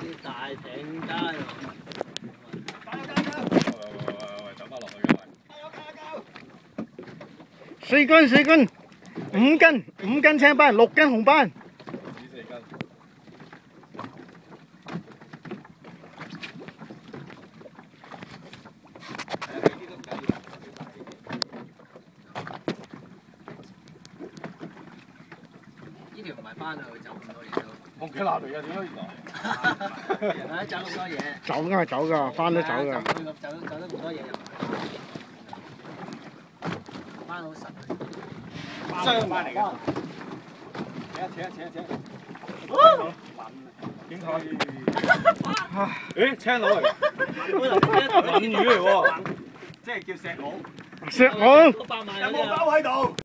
啲大艇加油！ 喂，走翻落去嘅 4斤4斤，5斤青斑，6斤紅斑。 呢條唔係翻去走咁多嘢都。 紅旗拿嚟嘅點解原來？ 人喺走咁多嘢。 走㗎，翻都走㗎。 走得咁多嘢入去。翻好實。 雙班嚟㗎。扯。點睇？誒，青佬嚟㗎。鰻魚嚟喎，即係叫石佬。 石佬。 100萬有冇包喺度？